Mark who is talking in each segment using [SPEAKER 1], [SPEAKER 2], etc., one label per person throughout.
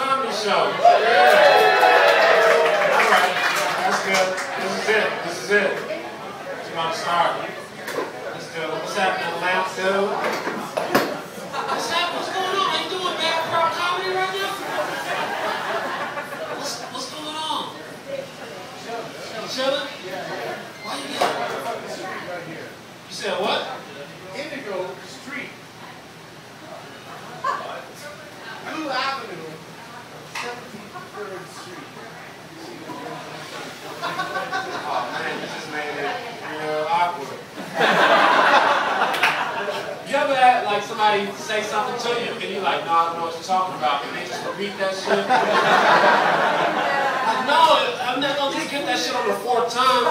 [SPEAKER 1] comedy show. Yeah. All right. That's good. This is it. This is it. We're about to start. Let's do it. What's happening, Lamp, dude? What's happening? What's going on? Are you doing bad crowd comedy right now? What's going on? You chilling? Why you get? You said what?
[SPEAKER 2] Indigo Street. Blue Avenue, 73rd Street.
[SPEAKER 1] Oh man, you just made it real awkward. You ever had like somebody say something to you and you're like, no, I don't know what you're talking about, and they just repeat that shit? Like, no, I'm not gonna just get that shit on the fourth time.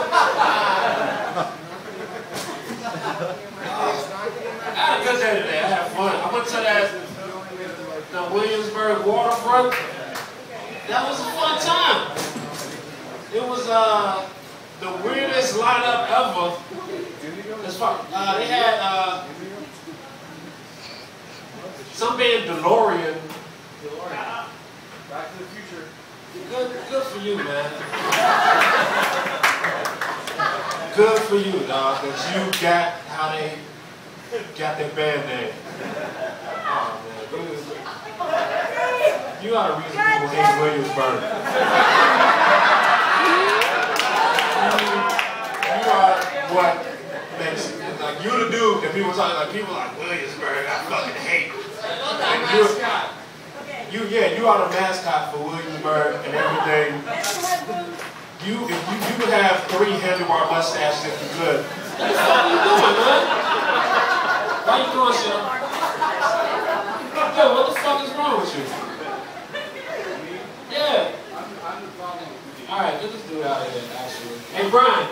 [SPEAKER 1] I had a good day today. I had fun. I went to the Williamsburg waterfront. That was a fun time. It was the weirdest lineup ever. As far, they had some band DeLorean.
[SPEAKER 2] Back to the Future.
[SPEAKER 1] Good for you, man. Good for you, dog. That you got how they got their band name. Oh man, you are the reason people hate Williamsburg. You are what makes it. Like, you the dude that people talk like, people like Williamsburg, I fucking hate. Like, you are the mascot for Williamsburg and everything. If you could have 3 handlebar mustaches if you could. What the fuck are you doing, man? Why you doing shit? Yo, what the fuck is wrong with you? Yeah. Alright, get this dude out of here, actually. Hey, Brian.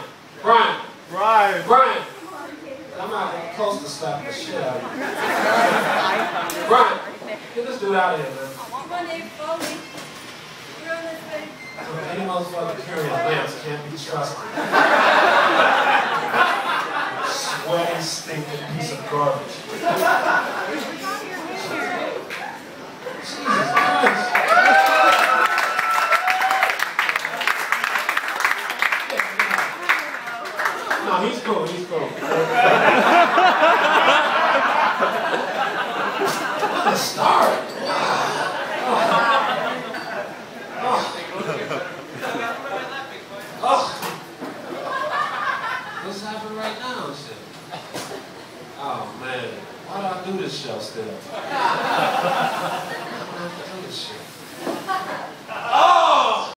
[SPEAKER 1] I'm not close to slap the shit out of you. Brian, get this dude out of here, man. Any motherfucker carrying lamps can't be trusted. Sweaty, stinking piece of garbage. Jesus Christ. No, he's cool, he's cool. What a start. What's happening right now and shit? Oh man, why do I do this show still?